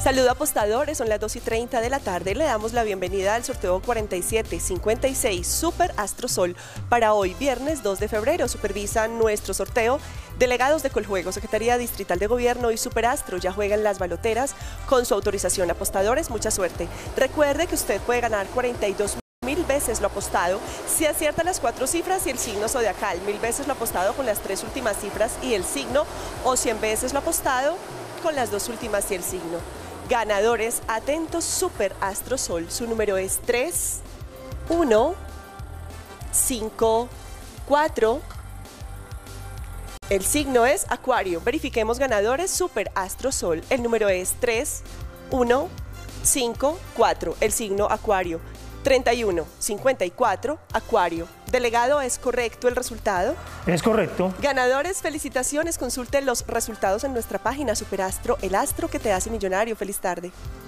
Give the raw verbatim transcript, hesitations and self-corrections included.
Saludo apostadores, son las dos y treinta de la tarde. Le damos la bienvenida al sorteo cuarenta y siete cincuenta y seis Super Astro Sol para hoy, viernes dos de febrero. Supervisan nuestro sorteo delegados de Coljuego, Secretaría Distrital de Gobierno y Super Astro. Ya juegan las baloteras con su autorización. Apostadores, mucha suerte. Recuerde que usted puede ganar cuarenta y dos mil veces lo apostado si acierta las cuatro cifras y el signo zodiacal, mil veces lo apostado con las tres últimas cifras y el signo, o cien veces lo apostado con las dos últimas y el signo. Ganadores, atentos, Super Astro Sol. Su número es tres, uno, cinco, cuatro. El signo es Acuario. Verifiquemos ganadores, Super Astro Sol. El número es tres, uno, cinco, cuatro. El signo Acuario. treinta y uno, cincuenta y cuatro, Acuario. Delegado, ¿es correcto el resultado? Es correcto. Ganadores, felicitaciones. Consulte los resultados en nuestra página Superastro, el astro que te hace millonario. Feliz tarde.